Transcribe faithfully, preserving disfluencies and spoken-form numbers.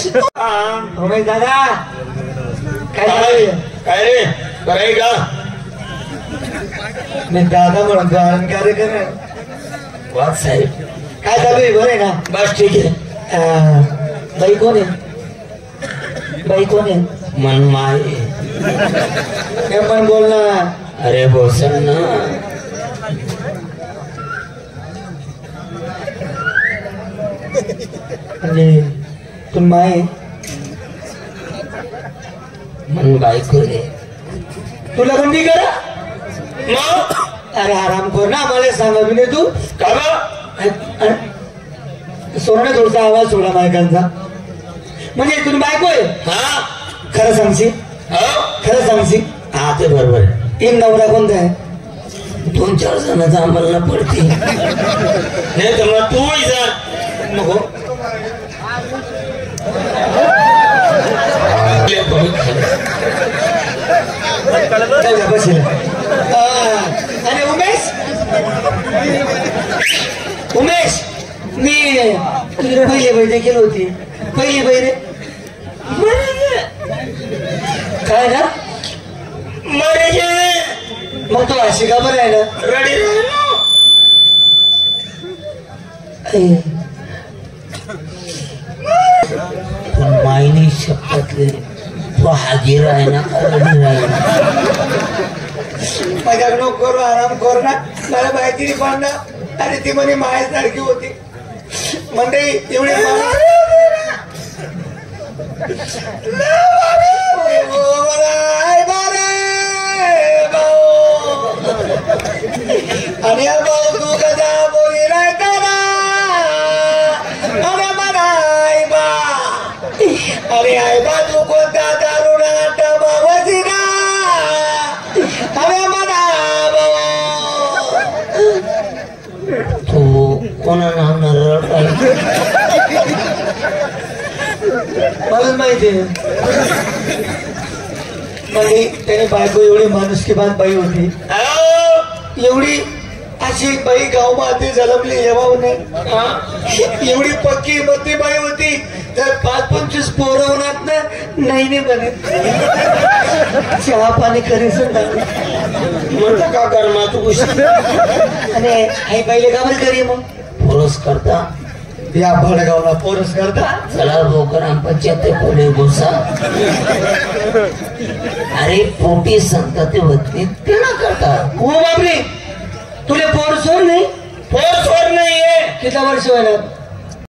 उमेश दादा काय काय रे कराय का मी दादा म्हणून गाणं कार्य कर वाघ साहेब काय चालू आहे बरं आहे ना बस ठीक आहे बाई कोण आहे बाई कोण आहे मनमाय हे पण बोल ना अरे भोसन ना म्हणजे तू माय मन बायको रे तुला बंदी करा मग अरे आराम कर ना मला सांगा बिने तू का सोडणे थोडसा आवाज सोडा बायकांचा म्हणजे तुम्ही बायको आहे हा खरं सांगशील खरं सांगशील हा ते बरोबर एक नवरा कोणता आहे दोन चार जणांचा आम्हाला पडते नाही तर मग तू जा नको आणि उमेश उमेश मी तुझी पहिले बैठे केली होती पहिली बैरे काय ना मरे मग तो अशी का बरं आहे ना रेडी मायने शब्दातले तो हाजीर आहे ना रेडी राहील माझ्या नको करू आराम करू ना मला माहिती नाही पण ना अरे ती म्हणे मायासारखी होती म्हणजे एवढी आणि भाऊ तू कसा बोली राहता ना अरे मला आई बा अरे आई बा तू कोणता दारुण बाबाची ना अरे मला तू कोणा नावणार मलाच माहिती आहे म्हणजे त्याने बायको एवढी माणुसकी बात बाई होती एवढी अशी बाई गाव माते जलमली येवाव नाही एवढी पक्की मती बाई होती तर पाच पंचवीस पोरं होणार ना नाही नाही बने चहा पाणी करीस म्हणतो का कर मा तू आणि आई बाईले का बरं करी मग पोरस करता या भडगावला पोरस करता चला लोकर पंचायत कोले गोसा अरे पोटी संतती होती ते ना करता हो बापरे तुले पोर सोर नाही पोर सोर नाहीये किती वर्ष होणार